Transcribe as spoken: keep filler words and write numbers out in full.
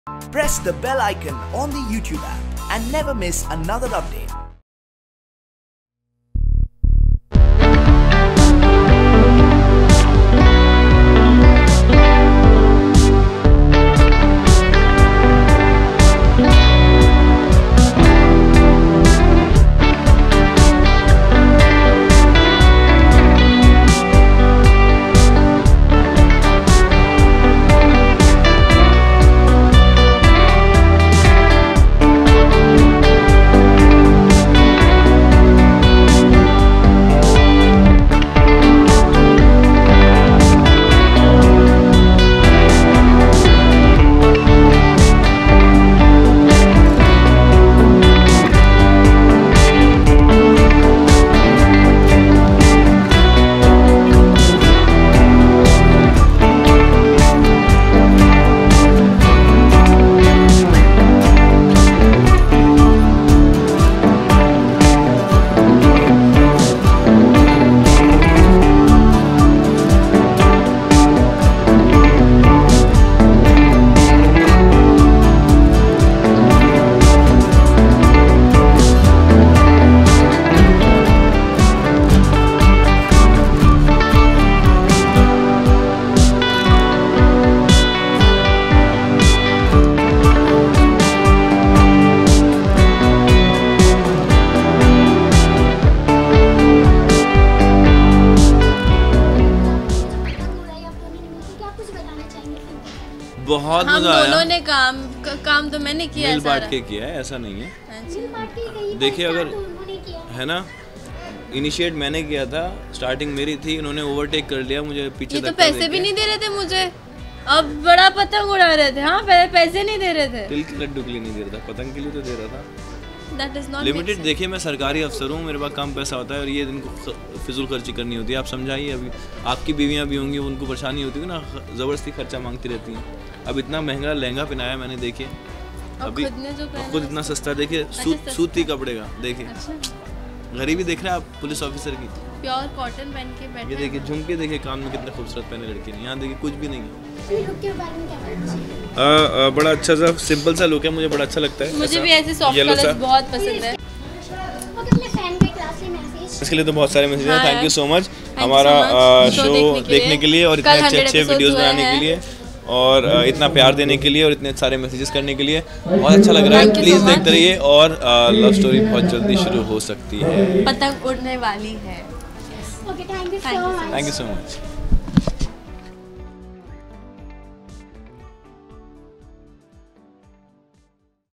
Press the bell icon on the YouTube app and never miss another update. बहुत हम मजा आया। दोनों ने काम काम तो मैंने किया है, मिल बांट के किया है, ऐसा नहीं है। देखिए अगर है ना, इनिशिएट मैंने किया था, स्टार्टिंग मेरी थी, इन्होंने ओवरटेक कर लिया मुझे पीछे। ये तो पैसे भी नहीं दे रहे थे मुझे, अब बड़ा पतंग उड़ा रहे थे। हाँ पहले पैसे नहीं दे रहे थे। तिल के लड्डू के लिए नहीं दे रहा था, पतंग के लिए तो दे रहा था। That does not limited. देखिए मैं सरकारी अफसर हूँ, मेरे पास कम पैसा होता है और ये इनको फिजूल खर्ची करनी होती है। आप समझाइए, अभी आपकी बीवियाँ भी होंगी, उनको परेशानी होती है ना, ज़बरदस्ती खर्चा मांगती रहती हैं। अब इतना महंगा लहंगा पहनाया मैंने, देखिए अभी खुद ने जो पहना खुद इतना सस्ता, देखिए सूत सूती कपड़े का, देखिए गरीबी देख रहे हैं आप पुलिस ऑफिसर की। प्योर कॉटन पहन के बैठे। ये देखिए झुमके, देखिए कान में कितने खूबसूरत पहने लड़के ने, यहाँ देखिए कुछ भी नहीं है। आ, आ, बड़ा अच्छा सा सिंपल सा लुक है, मुझे बड़ा अच्छा लगता है। मुझे भी ऐसे सॉफ्ट कलर्स बहुत पसंद है। इसके लिए तो बहुत सारे मैसेज हैं। हाँ thank you so much you हमारा so much शो शो देखने, देखने देखने के के लिए और इतने कल अच्छे अच्छे हंड्रेड वीडियोस episodes बनाने हुए के लिए हैं। और अ, इतना प्यार देने के लिए और इतने सारे मैसेजेस करने के लिए बहुत अच्छा लग रहा है। Thank you so please much। देखते रहिए और लव स्टोरी बहुत जल्दी शुरू हो सकती है। पतंग उड़ने वाली है। Okay, thank you Thank so you so much. Thank you so much.